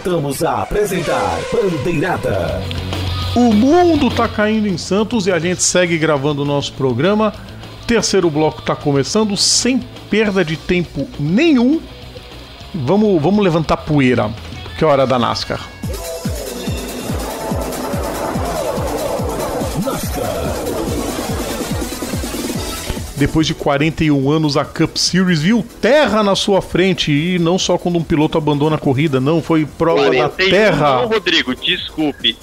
voltamos a apresentar Bandeirada. O mundo tá caindo em Santos e a gente segue gravando o nosso programa. Terceiro bloco tá começando, sem perda de tempo nenhum. Vamos levantar poeira, que é hora da NASCAR. Depois de 41 anos, a Cup Series viu terra na sua frente. E não só quando um piloto abandona a corrida, não. Foi prova da terra. Não, Rodrigo, desculpe.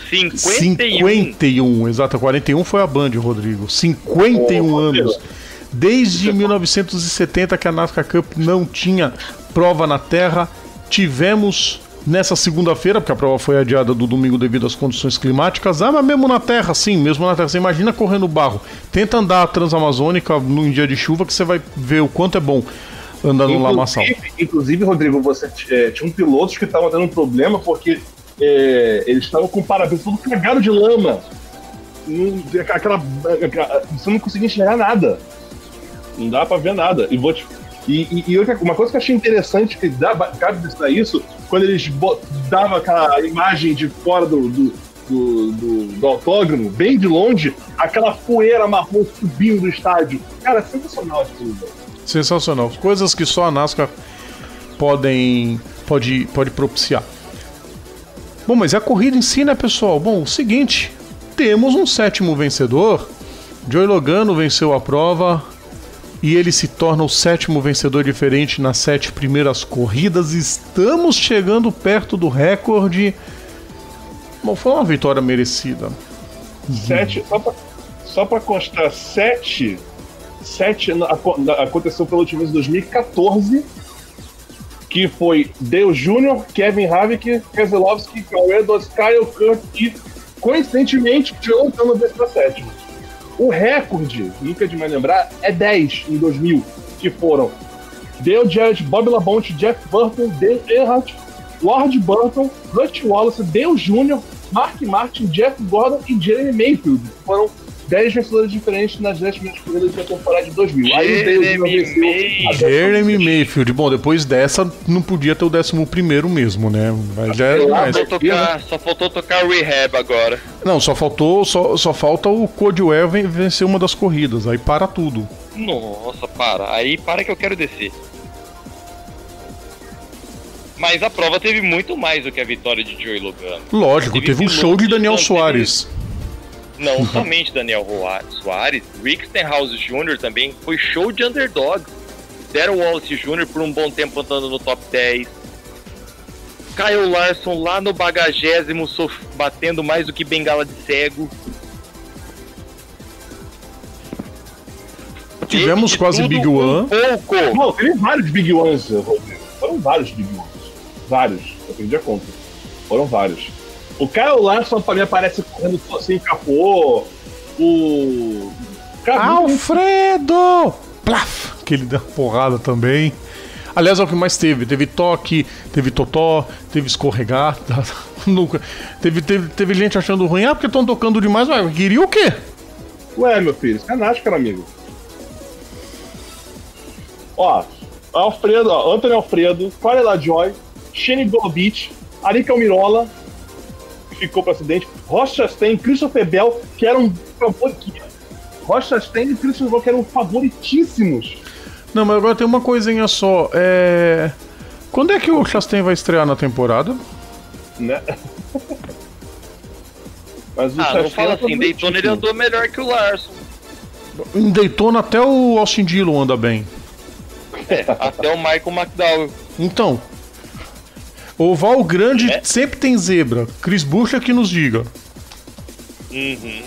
51. Exato. 41 foi a Band, Rodrigo. 51 anos. Desde 1970 que a NASCAR Cup não tinha prova na terra. Tivemos nessa segunda-feira, porque a prova foi adiada do domingo devido às condições climáticas. Mas mesmo na terra, sim, mesmo na terra. Você imagina correr no barro. Tenta andar a Transamazônica num dia de chuva que você vai ver o quanto é bom andar no lamaçal. Inclusive, Rodrigo, você tinha pilotos que estavam tendo um problema porque eles estavam com o para-brisa todo cagado de lama. Você não conseguia enxergar nada. Não dá pra ver nada. E uma coisa que eu achei interessante que cabe destacar isso, quando eles davam aquela imagem de fora do autódromo, bem de longe, aquela poeira marrom subindo do estádio. Cara, sensacional aquilo. Sensacional. Coisas que só a NASCAR pode propiciar. Bom, mas a corrida em si, né, pessoal? Bom, o seguinte, temos um sétimo vencedor. Joey Logano venceu a prova e ele se torna o sétimo vencedor diferente nas 7 primeiras corridas. Estamos chegando perto do recorde. Bom, foi uma vitória merecida. 7, só pra constar, 7 aconteceu pela última vez em 2014, que foi Dale Jr., Kevin Harvick, Keselowski, Edwards, Kyle Kurt e, coincidentemente, Joe Logano venceu a 7ª. O recorde, nunca é demais lembrar, é 10 em 2000, que foram Dale Jarrett, Bob Labonte, Jeff Burton, Dale Earnhardt, Ward Burton, Hutch Wallace, Dale Jr., Mark Martin, Jeff Gordon e Jeremy Mayfield. Foram 10 vencedores diferentes nas 10 primeiras corridas da temporada de 2000. Aí Jeremy Mayfield. Bom, depois dessa não podia ter o 11º mesmo, né? Mas já era mais. Só faltou tocar Rehab agora. Não, só falta o Codwell vencer uma das corridas. Aí para tudo. Nossa, para. Aí para que eu quero descer. Mas a prova teve muito mais do que a vitória de Joey Logano. Lógico, teve um show de Daniel Soares. Não somente Daniel Soares, Rick Stenhouse Jr. também foi show de underdog. Darrell Wallace Jr. por um bom tempo andando no top 10. Kyle Larson lá no bagagésimo batendo mais do que bengala de cego. Tivemos quase Big One. Não, teve vários Big Ones, Rodrigo. Foram vários Big Ones. Vários, eu perdi a conta. Foram vários. O Kyle Larson pra mim aparece correndo sem capô. O Alfredo! Plaf! Que ele deu uma porrada também. Aliás, é o que mais teve. Teve toque, teve totó, teve escorregar. Nunca. Teve gente achando ruim. Porque estão tocando demais. Ué, queria o quê? Ué, meu filho, isso é NASCAR, amigo. Ó, Anthony Alfredo, Corey LaJoie, Shane Golobic, Aric Almirola, que ficou para acidente, Ross Chastain, Christopher Bell, que eram Ross Chastain e Christopher Bell, que eram favoritíssimos. Não, mas agora tem uma coisinha só. Quando é que o Chastain vai estrear na temporada? Né? Mas o não fala assim, Daytona ele andou melhor que o Larson. Em Daytona até o Austin Dillon anda bem. Até o Michael McDowell. Então, oval grande sempre tem zebra. Chris Buescher que nos diga. Sim.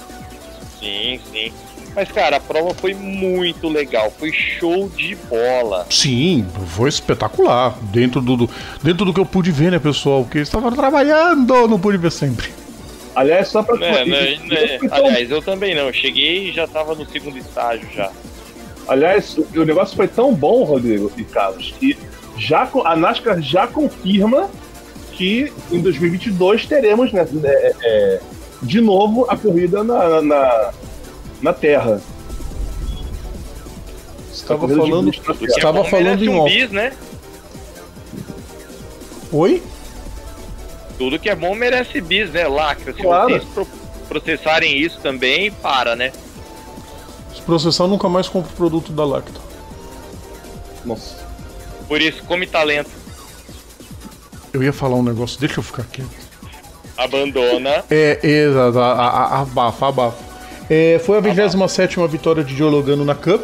Mas, cara, a prova foi muito legal. Foi show de bola. Sim, foi espetacular. Dentro do que eu pude ver, né, pessoal? Porque estava trabalhando, não pude ver sempre. Aliás, só pra... Aliás, eu também não. Cheguei e já tava no segundo estágio já. Aliás, o negócio foi tão bom, Rodrigo e Carlos, que a NASCAR já confirma que em 2022 teremos, né, de novo a corrida na Terra. Estava falando em off. Bis, né? Oi? Tudo que é bom merece bis, né? Lacra, se Claro. vocês processarem isso também, para, né? Se processar, nunca mais compro produto da Lacta. Nossa. Por isso, come talento. Eu ia falar um negócio, deixa eu ficar quieto. Abandona. Exato, abafa. Foi a 27ª vitória de Joe Logano na Cup.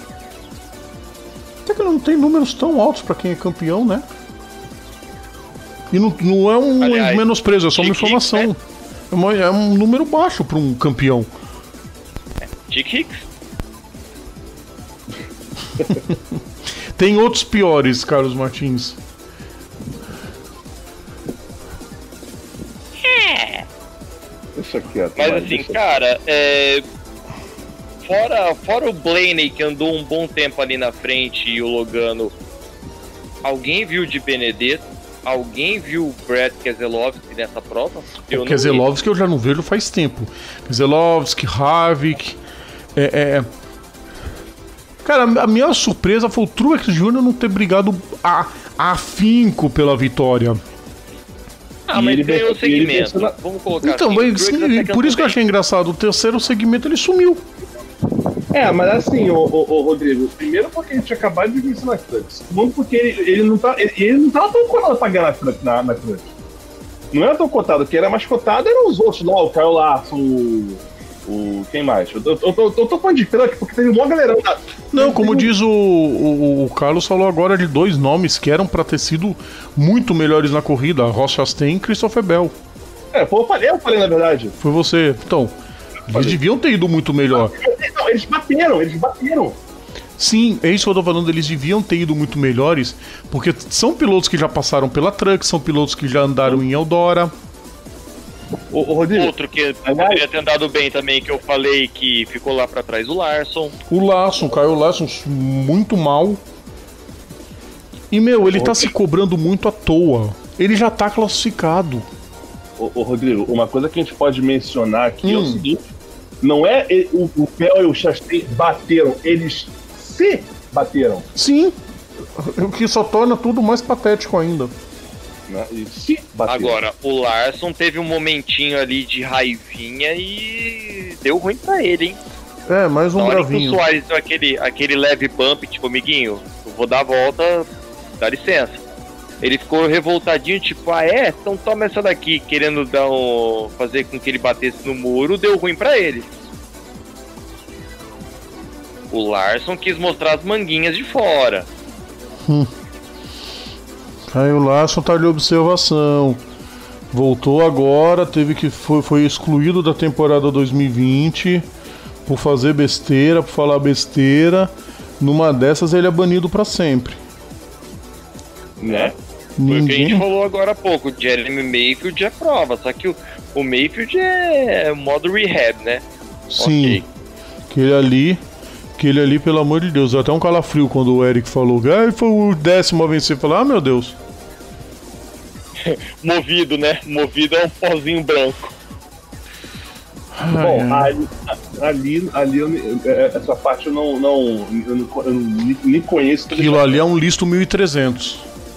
Até que não tem números tão altos pra quem é campeão, né? E não é um Aliás, menosprezo, é só uma Chique, informação. né? É um número baixo pra um campeão. Chick Hicks. Tem outros piores, Carlos Martins. Deixa quieto. Mas vai, assim, deixa- cara, fora o Blaney, que andou um bom tempo ali na frente, e o Logano, alguém viu de Benedetto? Alguém viu o Brad Keselowski nessa prova? O Keselowski eu já não vejo faz tempo. Keselowski, Harvick. Cara, a minha surpresa foi o Truex Jr. não ter brigado a afinco pela vitória. Ah, E mas ele ganhou o venceu- ele segmento. venceu na- Vamos colocar Então, assim. mas, o Truex sim, até por isso que eu cantou achei engraçado. O terceiro segmento ele sumiu. Mas assim, o Rodrigo, primeiro porque ele tinha acabado de vencer na Clutch. Segundo porque ele não tava tão cotado pra ganhar na Clutch. Não era tão cotado, quem era mais cotado eram os outros lá, o Kyle Larson, o quem mais? Eu tô falando de truck porque teve uma galerão da... Não, como diz o Carlos falou agora de dois nomes que eram pra ter sido muito melhores na corrida: Ross Chastain e Christopher Bell. eu falei na verdade. Foi você. Então, eles deviam ter ido muito melhor. Não, eles bateram. Sim, é isso que eu tô falando, eles deviam ter ido muito melhores, porque são pilotos que já passaram pela Truck, são pilotos que já andaram em Eldora. O Rodrigo, Outro que poderia ter andado bem também, que eu falei que ficou lá pra trás, o Larson. O Larson, Caio Larson, muito mal. E, ele tá se cobrando muito à toa. Ele já tá classificado. Ô, Rodrigo, uma coisa que a gente pode mencionar aqui é o seguinte: não é o Bell e o Chastain bateram, eles se bateram. Sim, o que só torna tudo mais patético ainda. Né? E se bateram. Agora, o Larson teve um momentinho ali de raivinha e deu ruim pra ele, hein? Mais um Na hora que o bravinho. Soares deu aquele leve bump, tipo, amiguinho, eu vou dar a volta, dá licença. Ele ficou revoltadinho, tipo, então toma essa daqui, querendo fazer com que ele batesse no muro, deu ruim pra ele. O Larson quis mostrar as manguinhas de fora. Caio Larson tá de observação. Voltou agora, foi excluído da temporada 2020 por fazer besteira, por falar besteira. Numa dessas ele é banido pra sempre. Né? Foi o que a gente falou agora há pouco. O Jeremy Mayfield é prova, só que o Mayfield é modo rehab, né? Sim. Ok. Aquele ali, pelo amor de Deus, deu até um calafrio quando o Eric falou. Ele foi o 10º a vencer. Falei, meu Deus. Movido, né? Movido é um pozinho branco. Bom, ali essa parte eu nem conheço. Aquilo ali é um listo 1300.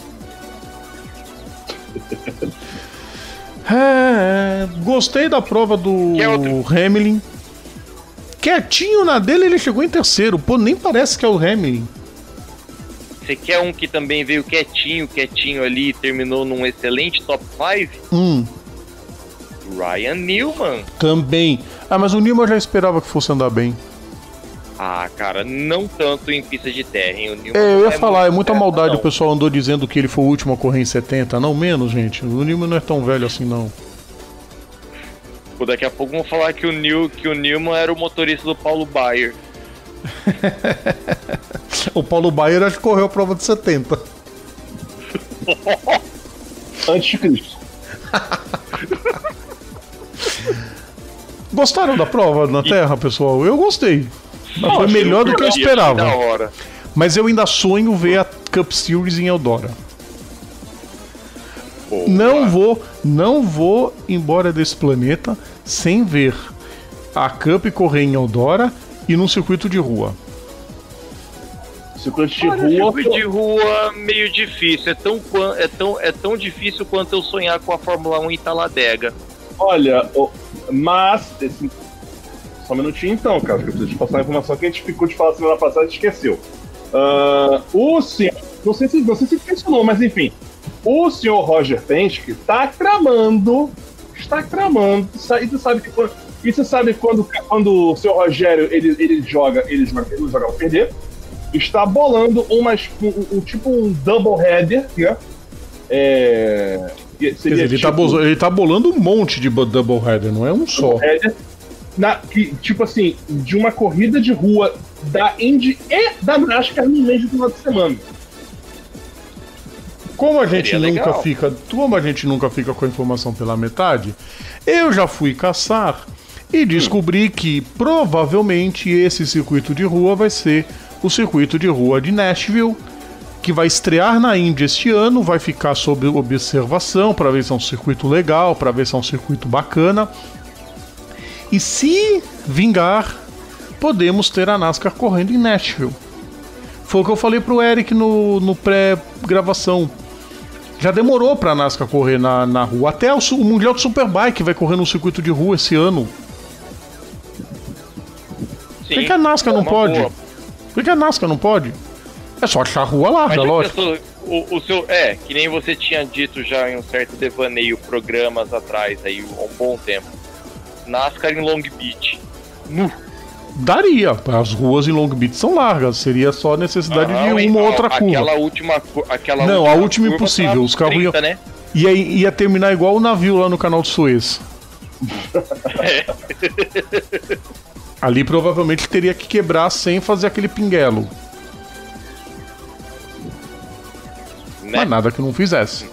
Gostei da prova do Hamilton. Quietinho na dele, ele chegou em terceiro. Pô, nem parece que é o Hamilton. Você quer um que também veio quietinho ali e terminou num excelente top 5? Ryan Newman. Também. Mas o Newman eu já esperava que fosse andar bem. Cara, não tanto em pista de terra, hein? O Newman Eu ia falar, é muita maldade. não. O pessoal andou dizendo que ele foi o último a correr em 70. Não, menos, gente. O Newman não é tão velho assim, não. Daqui a pouco vão falar que o Newman era o motorista do Paulo Baier. O Paulo Baier acho que correu a prova de 70. Antes de Cristo. Gostaram da prova na Terra, pessoal? Eu gostei. Mas foi melhor do que eu Da esperava. hora. Mas eu ainda sonho ver a Cup Series em Eldora. Boa. Não vou embora desse planeta sem ver a Cup correr em Eldora e num circuito de rua. circuito de Olha, rua. circuito de rua meio difícil. É tão difícil quanto eu sonhar com a Fórmula 1 em Talladega. Olha, mas. Só um minutinho então, cara, que eu preciso te passar uma informação que a gente ficou de falar semana passada e esqueceu. O senhor. Não sei se mencionou, mas enfim. O senhor Roger Penske está tramando. E você sabe quando o seu Rogério ele joga pra perder, está bolando tipo um double header, né? Quer dizer, ele tá bolando um monte de double header, não é um só. Header, tipo assim, de uma corrida de rua da Indy e da NASCAR no mês de final de semana. Como a gente nunca fica com a informação pela metade, eu já fui caçar e descobri que provavelmente esse circuito de rua vai ser o circuito de rua de Nashville, que vai estrear na Indy este ano, vai ficar sob observação para ver se é um circuito legal, para ver se é um circuito bacana. E se vingar, podemos ter a NASCAR correndo em Nashville. Foi o que eu falei pro Eric no pré-gravação. Já demorou pra NASCAR correr na rua. Até o Mundial de Superbike vai correr no circuito de rua esse ano. Por que a NASCAR não pode? Por que a NASCAR não pode? É só achar a rua larga, lógico. Que nem você tinha dito já em um certo devaneio programas atrás, aí há um bom tempo. NASCAR em Long Beach. Daria, as ruas em Long Beach são largas, seria só necessidade de uma ou outra curva. A última impossível, os carros iam, né? ia terminar igual o navio lá no canal de Suez. Ali provavelmente teria que quebrar sem fazer aquele pinguelo. Né? Mas nada que não fizesse.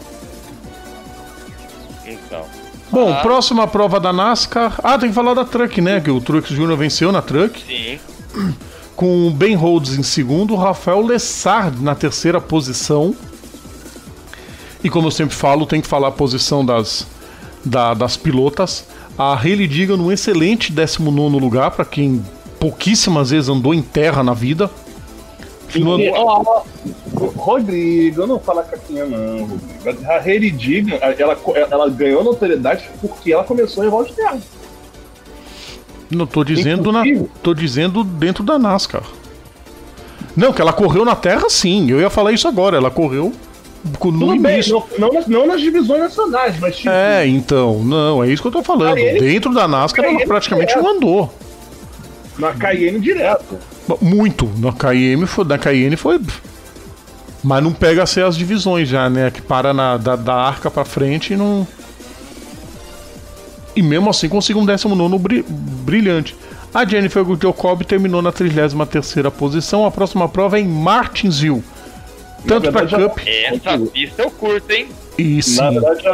Então. Bom, próxima prova da NASCAR. Tem que falar da Truck, né? Que o Truex Jr. venceu na Truck. Sim. Com o Ben Rhodes em segundo, o Rafael Lessard na terceira posição. E como eu sempre falo, tem que falar a posição das pilotas. A Hailey Deegan num excelente 19º lugar, para quem pouquíssimas vezes andou em terra na vida. Rodrigo, não fala caquinha não, Rodrigo. A Hailey Deegan, ela ganhou notoriedade porque ela começou em volta de terra. Não, tô dizendo dentro da NASCAR. Não, que ela correu na terra, sim. Eu ia falar isso agora. Ela correu no início. Não nas divisões nacionais, mas tipo... então, não, é isso que eu tô falando. Dentro da NASCAR ela praticamente não andou. Na Cayenne direto. Muito. Na Cayenne foi... Mas não pega a ser as divisões já, né? Que para da arca pra frente e não... E mesmo assim conseguiu um 19º brilhante. A Jennifer Jacob terminou na 33ª posição. A próxima prova é em Martinsville. Tanto pra Cup... Essa pista eu curto, hein? Isso. Na verdade,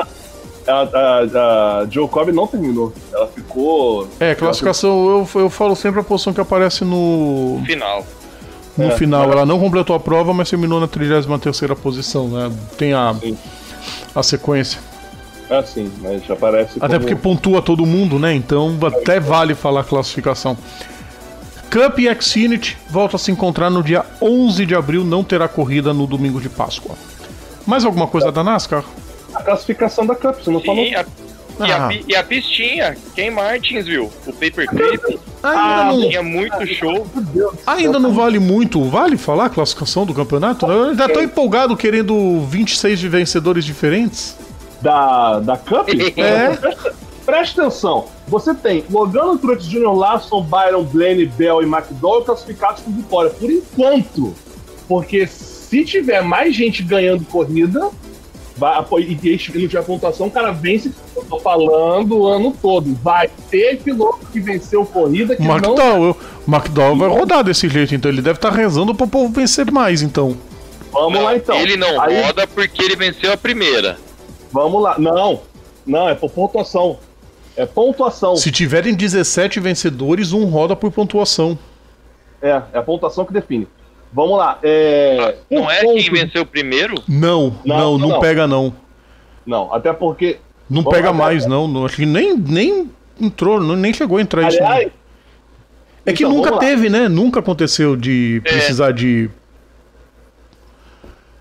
a Jacob não terminou. Ela ficou... classificação... Eu falo sempre a posição que aparece no... Final. No final. Ela não completou a prova, mas terminou na 33ª posição, né? Tem a sequência. Sim, mas já aparece. Até porque pontua todo mundo, né? Então até vale falar classificação. Cup e Xfinity voltam a se encontrar no dia 11 de abril. Não terá corrida no domingo de Páscoa. Mais alguma coisa da NASCAR? A classificação da Cup, você não falou? E a pistinha, Ken Martinsville, o Paperclip. Tinha muito show. Ainda não vale muito. Vale falar a classificação do campeonato? Eu ainda tô empolgado querendo 26 vencedores diferentes. Da Cup? Presta atenção. Você tem Logano, Truex Jr., Larson, Byron, Blaney, Bell e McDowell classificados com vitória. Por enquanto. Porque se tiver mais gente ganhando corrida... e não tiver pontuação, o cara vence. Eu tô falando o ano todo. Vai ter piloto que venceu corrida que McDowell vai rodar desse jeito, então ele deve estar rezando pro povo vencer mais, então. Vamos lá, então. Ele não roda porque ele venceu a primeira. Vamos lá. Não, é por pontuação. É pontuação. Se tiverem 17 vencedores, um roda por pontuação. É a pontuação que define. Vamos lá. Não é quem venceu primeiro? Não pega não. Não, até porque... Não pega mais, não. Acho que nem entrou, nem chegou a entrar isso. Aliás, é que nunca teve, né? Nunca aconteceu de precisar de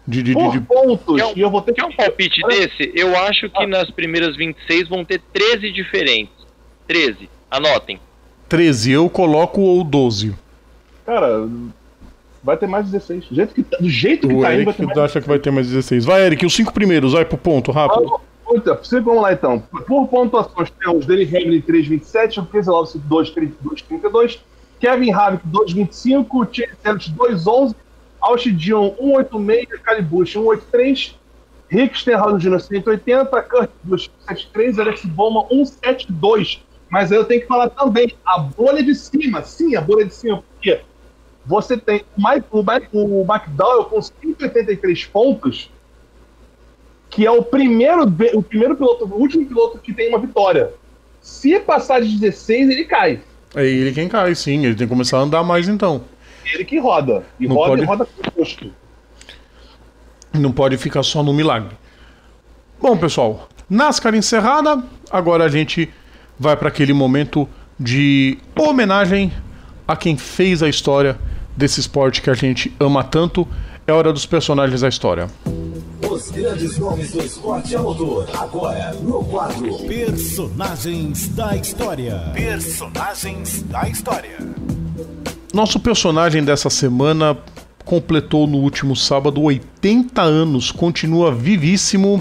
Por pontos. E eu vou ter que um palpite desse? Eu acho que nas primeiras 26 vão ter 13 diferentes. 13. Anotem. 13, eu coloco ou 12. Cara, vai ter mais 16. Do jeito que tá indo, vai ter mais 16. Acha que vai ter mais 16. Vai, Eric, os 5 primeiros, vai pro ponto, rápido. Vamos lá então. Por pontuações, temos Dele Hamlin 3,27, o Keselowski 2,32, Kevin Harvick 2,25, Chase Elliott 2,11, Austin Dillon 1,86, Kyle Busch 1,83, Rick Stenhouse Jr. 180, Kurt Busch 1,73, Alex Bowman 1,72. Mas eu tenho que falar também, a bolha de cima, sim, a bolha de cima, porque você tem o McDowell com 183 pontos, que é o primeiro piloto, o último piloto que tem uma vitória. Se passar de 16, ele cai. É ele quem cai, sim, ele tem que começar a andar mais então. Ele que roda, e roda com gosto. Não pode ficar só no milagre. Bom, pessoal, NASCAR encerrada, agora a gente vai para aquele momento de homenagem a quem fez a história desse esporte que a gente ama tanto. É hora dos personagens da história. Os grandes nomes do esporte a motor, agora no quadro Personagens da História. Personagens da História. Nosso personagem dessa semana completou no último sábado 80 anos, continua vivíssimo,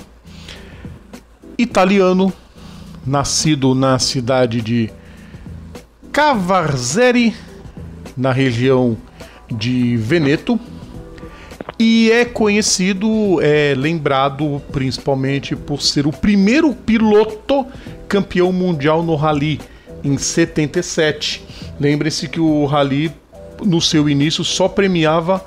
italiano, nascido na cidade de Cavarzeri, na região de Veneto, e é conhecido, lembrado principalmente por ser o primeiro piloto campeão mundial no Rally, em 77. Lembre-se que o Rally, no seu início, só premiava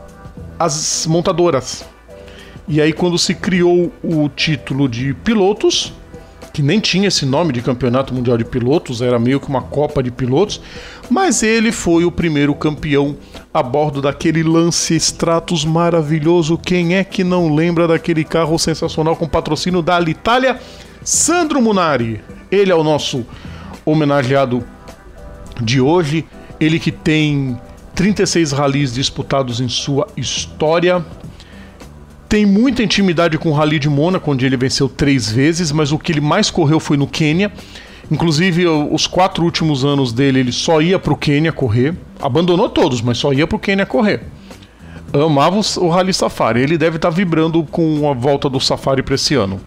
as montadoras. E aí, quando se criou o título de pilotos, que nem tinha esse nome de Campeonato Mundial de Pilotos, era meio que uma Copa de Pilotos, mas ele foi o primeiro campeão a bordo daquele Lance Stratos maravilhoso. Quem é que não lembra daquele carro sensacional com patrocínio da Alitalia? Sandro Munari. Ele é o nosso homenageado de hoje. Ele que tem 36 ralis disputados em sua história. Tem muita intimidade com o Rally de Mônaco, onde ele venceu 3 vezes, mas o que ele mais correu foi no Quênia. Inclusive, os 4 últimos anos dele, ele só ia pro Quênia correr. Abandonou todos, mas só ia pro Quênia correr. Amava o Rally Safari. Ele deve estar vibrando com a volta do Safari para esse ano.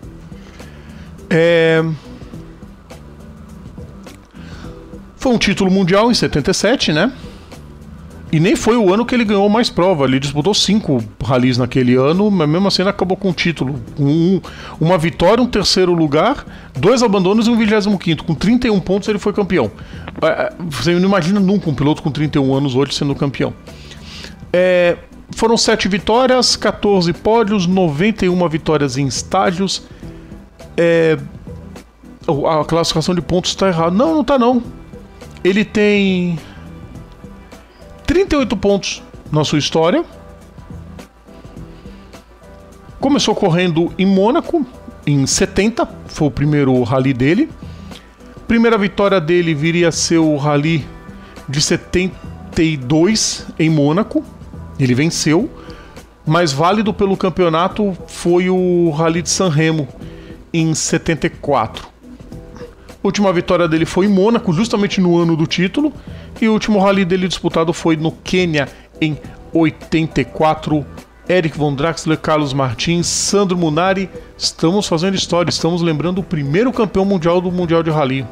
Foi um título mundial em 77, né? E nem foi o ano que ele ganhou mais prova. Ele disputou 5 ralis naquele ano, mas mesmo assim ele acabou com o título. Uma vitória, um terceiro lugar, 2 abandonos e um 25º. Com 31 pontos ele foi campeão. Você não imagina nunca um piloto com 31 anos hoje sendo campeão. Foram 7 vitórias, 14 pódios, 91 vitórias em estágios. A classificação de pontos está errada. Não está não. Ele tem 38 pontos na sua história. Começou correndo em Mônaco em 70, foi o primeiro rally dele. Primeira vitória dele viria a ser o rally de 72 em Mônaco. Ele venceu, mas válido pelo campeonato foi o rally de San Remo em 74. A última vitória dele foi em Mônaco, justamente no ano do título. E o último rally dele disputado foi no Quênia em 84. Eric Von Draxler, Carlos Martins, Sandro Munari. Estamos fazendo história, estamos lembrando o primeiro campeão mundial do Mundial de Rally.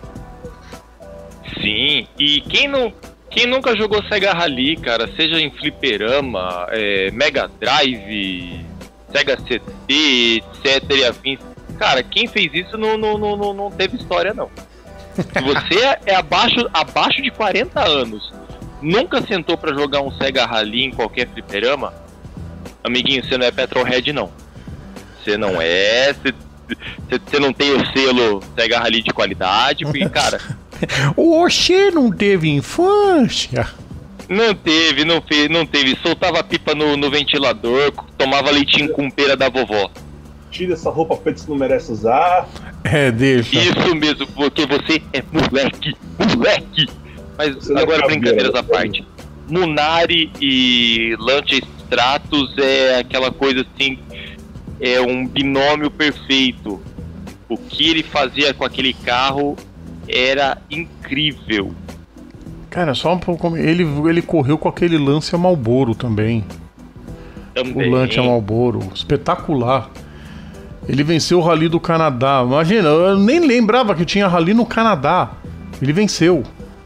Sim, e quem nunca jogou Sega Rally, cara, seja em fliperama, Mega Drive, Sega CD, etc. e afins, cara, quem fez isso não teve história, não. Se você é abaixo de 40 anos, nunca sentou pra jogar um Sega Rally em qualquer fliperama, amiguinho, você não é Petrolhead, não. Você não é, você não tem o selo Sega Rally de qualidade, porque, cara... Você não teve infância? Não teve. Soltava a pipa no ventilador, tomava leitinho com pera da vovó. Tira essa roupa preta que você não merece usar. Deixa. Isso mesmo, porque você é moleque. Mas agora, brincadeiras à parte. Munari e Stratos é aquela coisa assim, é um binômio perfeito. O que ele fazia com aquele carro era incrível. Cara, só um pouco. Ele correu com aquele Lancia Marlboro também. O Lancia Marlboro, espetacular. Ele venceu o Rally do Canadá. Imagina, eu nem lembrava que tinha Rally no Canadá. Ele venceu.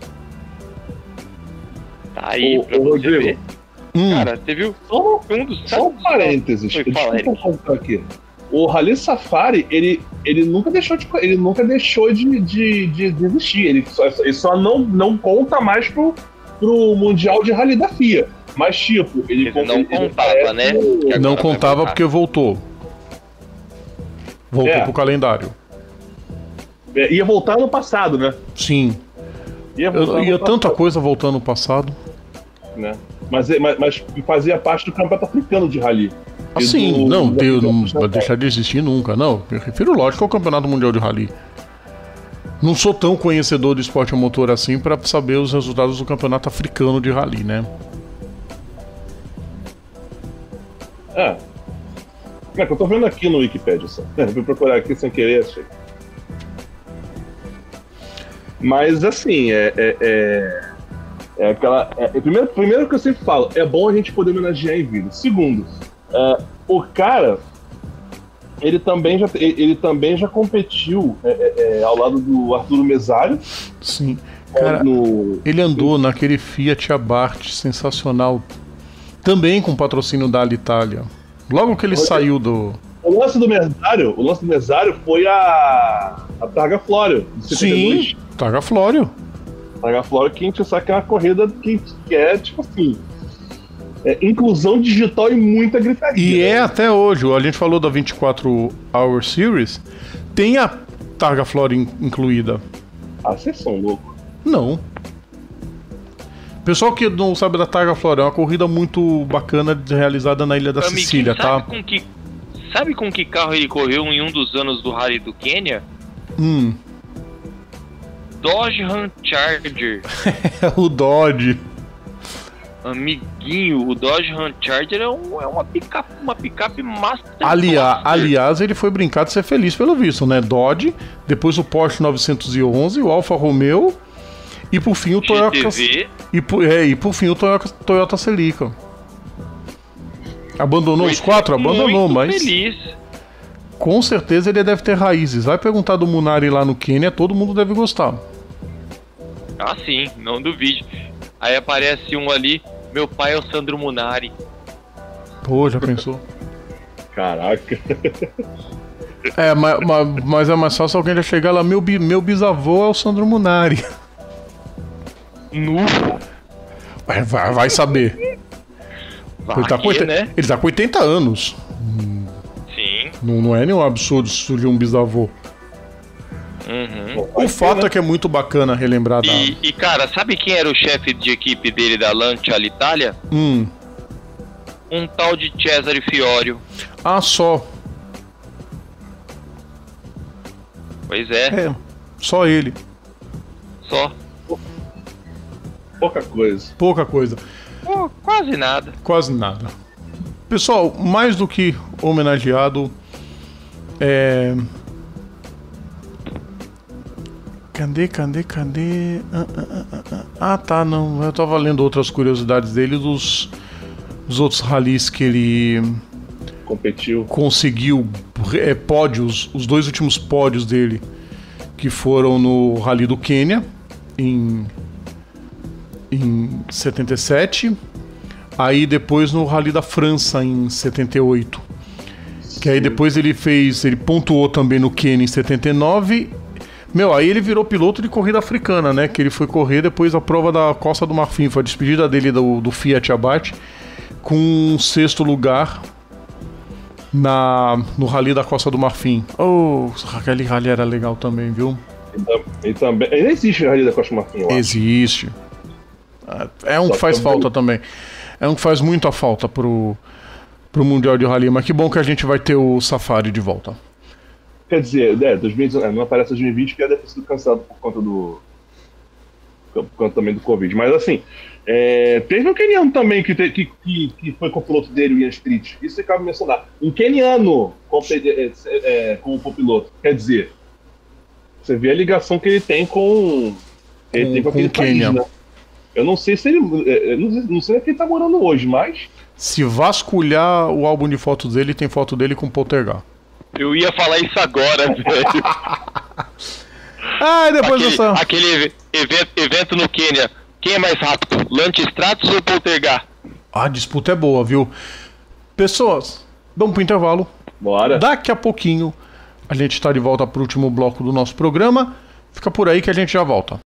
Tá aí pra você ver. Cara, você viu? Só um parênteses. Deixa eu contar aqui. O Rally Safari, ele nunca deixou de existir. Ele só não conta mais pro Mundial de Rally da FIA. Mas, tipo, ele não contava, né? Não contava porque voltou. Voltou pro calendário. Ia voltar no passado, né? Sim. Ia tanta coisa voltando no passado. Né? Mas fazia parte do campeonato africano de rally. Assim, não vai deixar de existir nunca. Não, eu refiro lógico ao Campeonato Mundial de Rally. Não sou tão conhecedor do esporte a motor assim para saber os resultados do Campeonato Africano de Rally, né? É que eu tô vendo aqui no Wikipedia só. Vou procurar aqui sem querer, achei. Mas assim, aquela. Primeiro que eu sempre falo, é bom a gente poder homenagear em vídeo. Segundo, o cara, ele também já competiu ao lado do Arturo Mesário. Sim. Cara, ele andou naquele Fiat Abarth sensacional. Também com patrocínio da Alitalia. Logo que ele saiu do... O lance do Mesário foi a Targa Florio. Sim, Targa Florio. Targa Florio, que a gente sabe que é uma corrida que é, tipo assim... inclusão digital e muita gritaria. E até hoje. A gente falou da 24 Hour Series. Tem a Targa Florio incluída. Ah, vocês são loucos. Não. Pessoal que não sabe da Targa Florio, é uma corrida muito bacana realizada na Ilha da Sicília, tá? Sabe com que carro ele correu em um dos anos do Rally do Quênia? Dodge Ram Charger. O Dodge. Amiguinho, o Dodge Ram Charger é uma picape master. Aliás, ele foi brincar de ser feliz pelo visto, né? Dodge, depois o Porsche 911, o Alfa Romeo e por fim o Toyota e por fim o Toyota Celica. Abandonou os quatro? Abandonou, mas feliz. Com certeza ele deve ter raízes. Vai perguntar do Munari lá no Quênia, todo mundo deve gostar. Ah, sim, não duvide. Aí aparece um ali, meu pai é o Sandro Munari. Pô, já pensou? Caraca. Mas é mais fácil alguém já chegar lá, meu bisavô é o Sandro Munari. Vai saber. Ele tá com 80 anos. Sim. Não é nenhum absurdo surgir um bisavô. O fato é que é muito bacana relembrar da... E cara, sabe quem era o chefe de equipe dele da Lancia Alitalia? Um tal de Cesare Fiorio. Ah, só. Pois é. Só ele. Só. Pouca coisa. Pô, quase nada. Quase nada. Pessoal, mais do que homenageado, Cadê? Ah, tá, não. Eu tava lendo outras curiosidades dele dos outros rallies que ele competiu. Conseguiu pódios, os dois últimos pódios dele, que foram no Rally do Quênia, em 77, aí depois no Rally da França, em 78. Que aí depois ele pontuou também no Quênia em 79. Aí ele virou piloto de corrida africana, né? Que ele foi correr depois a prova da Costa do Marfim. Foi a despedida dele do Fiat Abarth com um 6º lugar no Rally da Costa do Marfim. Aquele rally era legal também, viu? Ele existe o Rally da Costa do Marfim, eu acho. Existe. É um que faz falta também. É um que faz muita falta pro Mundial de Rally. Mas que bom que a gente vai ter o Safari de volta. Quer dizer, 2019, não aparece 2020 que deve ter sido cancelado por conta por conta também do Covid. Mas assim, teve um keniano também que foi com o piloto dele, o Ian Street. Isso você acaba de mencionar. Um keniano como copiloto. Quer dizer, você vê a ligação que ele tem com aquele país, né? Eu não sei se ele. Não sei onde ele tá morando hoje, mas. Se vasculhar o álbum de fotos dele, tem foto dele com o Poltergar. Eu ia falar isso agora, velho. Depois dessa. Aquele evento no Quênia. Quem é mais rápido? Lance Stratos ou Poltergar? A disputa é boa, viu? Pessoas, vamos pro intervalo. Bora. Daqui a pouquinho a gente tá de volta pro último bloco do nosso programa. Fica por aí que a gente já volta.